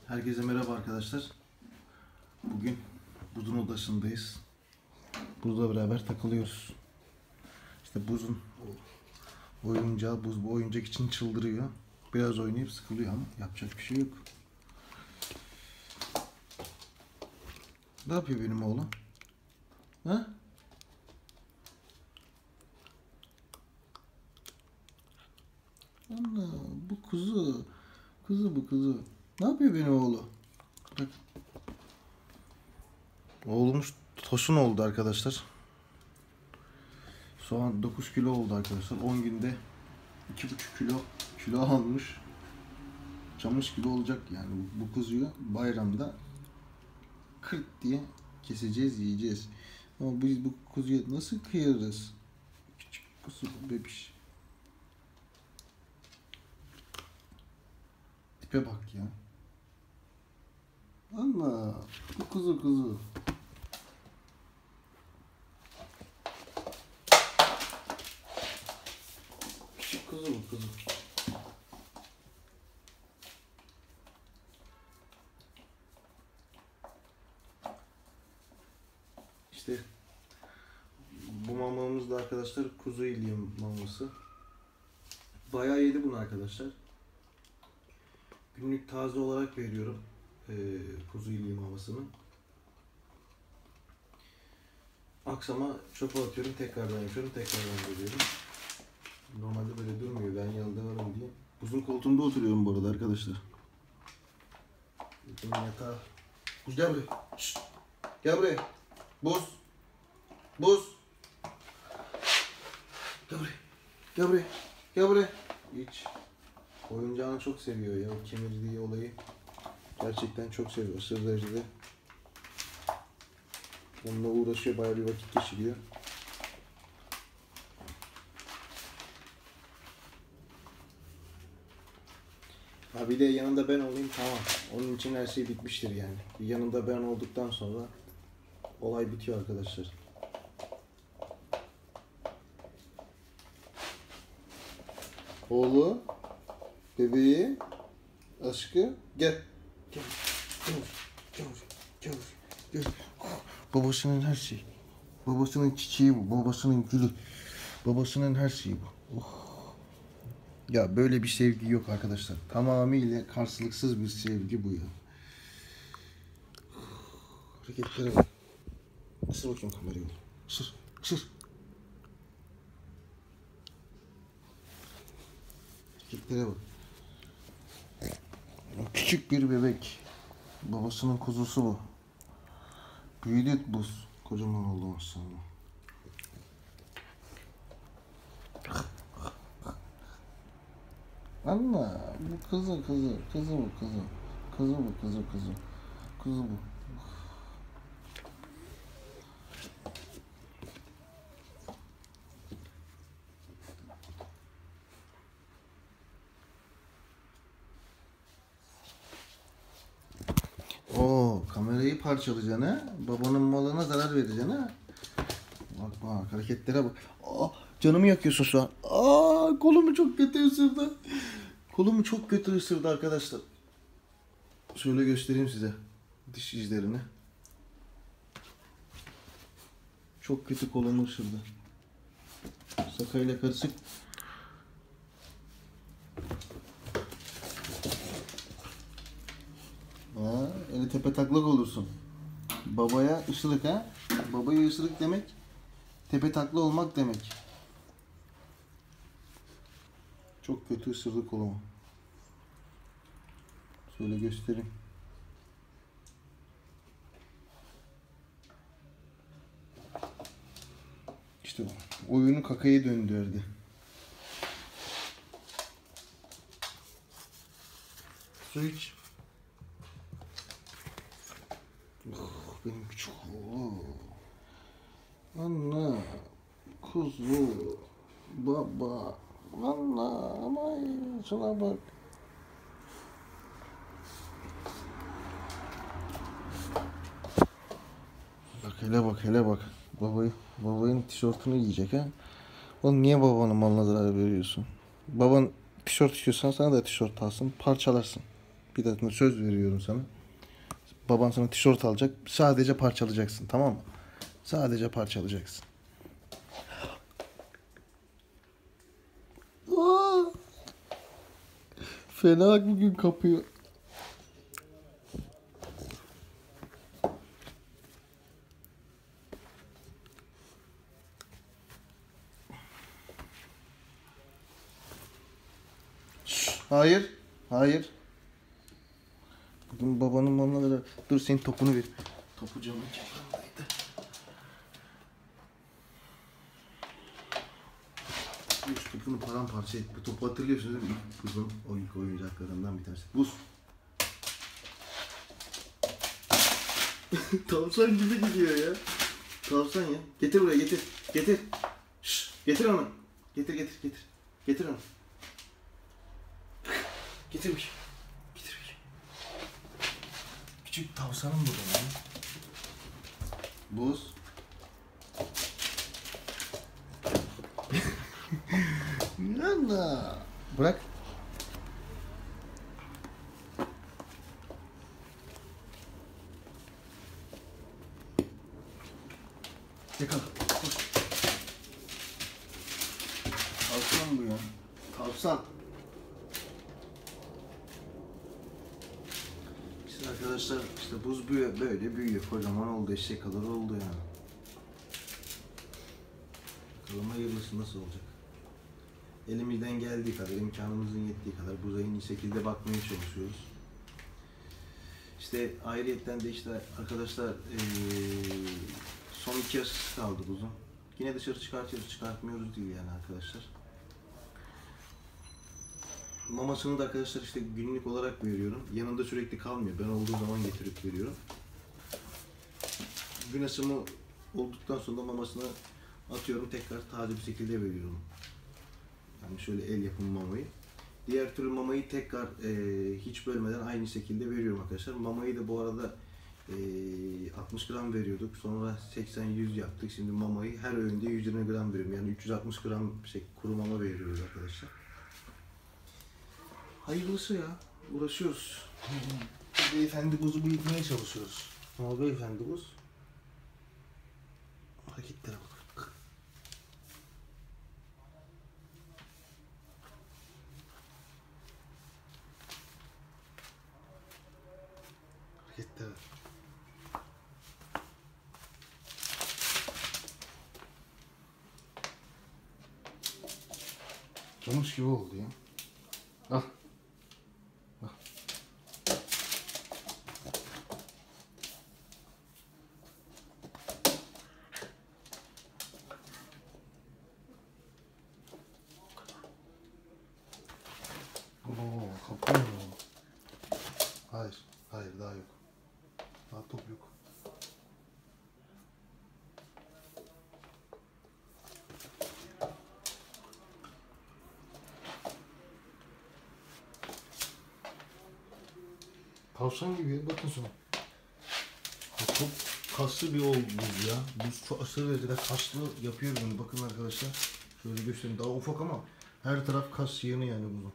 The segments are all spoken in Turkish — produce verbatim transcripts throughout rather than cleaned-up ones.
Herkese merhaba arkadaşlar. Bugün buzun odasındayız. Buzla beraber takılıyoruz. İşte buzun oyuncağı, buz bu oyuncak için çıldırıyor. Biraz oynayıp sıkılıyor ama yapacak bir şey yok. Ne yapıyor benim oğlum? Ha? Allah, bu kuzu. Kuzu bu kuzu. Ne yapıyor benim oğlum? Bak. Oğlumuz tosun oldu arkadaşlar. Şu an dokuz kilo oldu arkadaşlar. on günde iki buçuk kilo kilo almış. Camış gibi olacak yani. Bu kuzuyu bayramda kırk diye keseceğiz, yiyeceğiz. Ama biz bu kuzuya nasıl kıyarız? Küçük kuzu bebiş. Tipe bak ya. Allah, bu kuzu kuzu. Küçük kuzu bu kuzu. İşte bu mamamız da arkadaşlar kuzu iliği maması. Bayağı yedi bunu arkadaşlar. Günlük taze olarak veriyorum ee, kuzu iliği mamasını. Akşama çöpe atıyorum, tekrardan yapıyorum, tekrardan veriyorum. Normalde böyle durmuyor, ben yanında varım diye. Buzun koltuğunda oturuyorum bu arada arkadaşlar. Buzun yatağı. Buz gel buraya. Şşt. Gel buraya. Buz. Buz. Gel buraya. Gel buraya. Gel buraya. Hiç. Oyuncağını çok seviyor ya. O kemirdiği olayı. Gerçekten çok seviyor. Aşırı derecede. Onunla uğraşıyor. Bayağı bir vakit geçiriyor. Ha bir de yanında ben olayım, tamam. Onun için her şey bitmiştir yani. Yanında ben olduktan sonra olay bitiyor arkadaşlar. Oğlu, bebeği, aşkı, gel. Gel, gel, gel, gel, gel. Babasının her şeyi. Babasının çiçeği bu, babasının gülü. Babasının her şeyi bu. Oh. Ya böyle bir sevgi yok arkadaşlar. Tamamıyla karşılıksız bir sevgi bu ya. Hareketlere bak. Isır bakayım kamerayı. Isır, ısır. Hareketlere bak. Küçük bir bebek. Babasının kuzusu bu. Büyüdü buz. Kocaman oldu aslında. Anne, bu kızı kızı, kızı bu kızı. Kızı bu kızı kızı. Kızı bu. Oo, kamerayı parçalayacaksın ha? Babanın malına zarar vereceksin ha? Bak bak, hareketlere bak. Aa, canımı yakıyorsun şu an. Aa, kolumu çok kötü ısırdı. Kolumu çok kötü ısırdı arkadaşlar. Şöyle göstereyim size diş izlerini. Çok kötü kolumu ısırdı. Sakayla karışık. Ha, eli tepe taklak olursun. Babaya ısırık ha. Babaya ısırık demek tepe takla olmak demek. Çok kötü ısırdı kolumu. Şöyle göstereyim. İşte oyunu kakaya döndürdü. Su iç. Oh, benim küçük oğlum. Anne, kuzu, baba, anne, ama şuna bak. Bak hele bak hele bak. Babayı, babanın tişörtünü giyecek ha. Oğlum niye babanın malına zarar veriyorsun? Baban tişört istiyorsan sana da tişört alsın, parçalarsın. Bir dakika, söz veriyorum sana. Baban sana tişört alacak. Sadece parçalayacaksın, tamam mı? Sadece parçalayacaksın. Aa! Fena bugün kapıyor. Şşş, hayır. Hayır. Bugün babanın mamaları... Dur, senin topunu ver. Topu camın kenarındaydı. Üç topunu paramparça et. Bu topu hatırlıyorsunuz değil mi? Buzun oyun oyuncaklarından bir tanesi. Buz. Tavşan gibi gidiyor ya. Tavşan ya. Getir buraya, getir. Getir. Şşş, getir onu. Getir getir getir. Getir onu. Getir bakayım. Getir bakayım. Küçük tavşanım burada ya. Buz. Yana. Bırak. Yakala. Koş. Tavşan bu ya. Tavşan. İşte arkadaşlar, işte buz büyüyor, böyle büyüyor. Kocaman oldu, eşek kadar oldu yani. Bakalım hayırlısı nasıl olacak. Elimizden geldiği kadar, imkanımızın yettiği kadar buza en iyi şekilde bakmaya çalışıyoruz. İşte ayrıyetten de işte arkadaşlar ee, son iki aşısı kaldı buzun. Yine dışarı çıkartıyoruz, çıkartmıyoruz değil yani arkadaşlar. Mamasını da arkadaşlar işte günlük olarak veriyorum. Yanında sürekli kalmıyor. Ben olduğu zaman getirip veriyorum. Gün aşımı olduktan sonra mamasını atıyorum, tekrar taze bir şekilde veriyorum. Yani şöyle el yapımı mamayı. Diğer türlü mamayı tekrar e, hiç bölmeden aynı şekilde veriyorum arkadaşlar. Mamayı da bu arada e, altmış gram veriyorduk. Sonra seksen yüz yaptık. Şimdi mamayı her öğünde yüz yirmi gram veriyorum. Yani üç yüz altmış gram şey, kuru mama veriyoruz arkadaşlar. Hayırlısı ya. Uğraşıyoruz. Beyefendi buzu büyütmeye çalışıyoruz. Ama beyefendi buz hareketlere bak. Hareketlere. Camış gibi oldu ya. Al. Al. Oo, kapıyor mu? Hayır, hayır daha yok. Daha top yok. Tavşan gibi ya, bakın şuna. Çok kaslı bir ol buz ya. Buz çok aşırı derecede kaslı yapıyor bunu. Bakın arkadaşlar. Şöyle göstereyim. Daha ufak ama her taraf kas yığını yani buzun.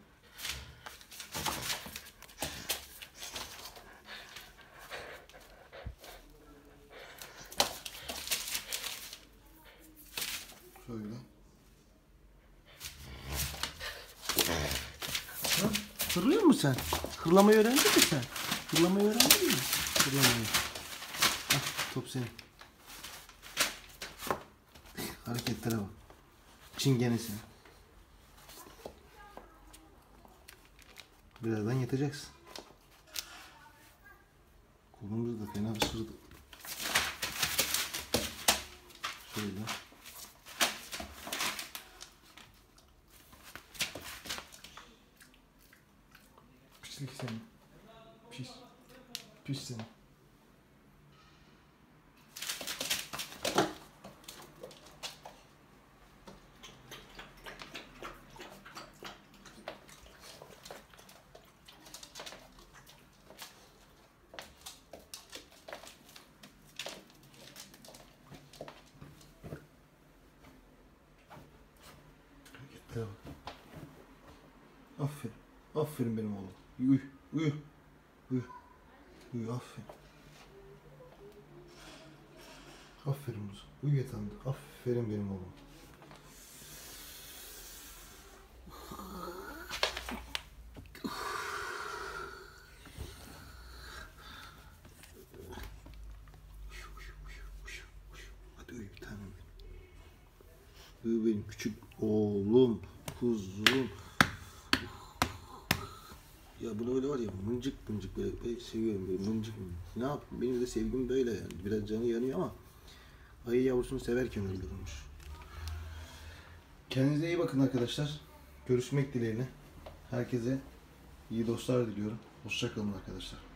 Şöyle. Ha? Hırlıyor musun sen? Hırlamayı öğrendin mi sen? Hırlamayı öğrendin mi? Hırlamayı. Ah, top senin. Hareketlere bak. Çingenesi. Birazdan yatacaksın. Kolumuz da fena ısırdı. Şöyle. Pislik seni. Pis. Pis seni. Hareketlere bak. Aferin. Aferin benim oğlum. Uyu. Uyu. Uyu. Uyu, aferin. Aferin Musa. Uyu yatağında. Aferin benim oğlum. Hadi uyu bir tanem benim. Uyu benim küçük oğlum, kuzum. Ya bunu öyle var ya, mıncık mıncık böyle, böyle seviyorum böyle mıncık mıncık. Ne yapayım, benim de sevgim böyle yani. Biraz canı yanıyor ama ayı yavrusunu severken öldürülmüş. Kendinize iyi bakın arkadaşlar. Görüşmek dileğiyle. Herkese iyi dostlar diliyorum. Hoşça kalın arkadaşlar.